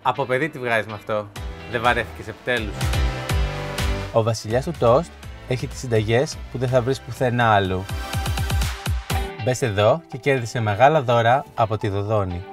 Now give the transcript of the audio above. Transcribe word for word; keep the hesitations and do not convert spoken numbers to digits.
Από παιδί τη βγάζεις με αυτό. Δεν βαρέθηκες επιτέλους? Ο βασιλιάς του τόστ έχει τις συνταγές που δεν θα βρεις πουθενά άλλου. Μπες εδώ και κέρδισε μεγάλα δώρα από τη Δοδόνη.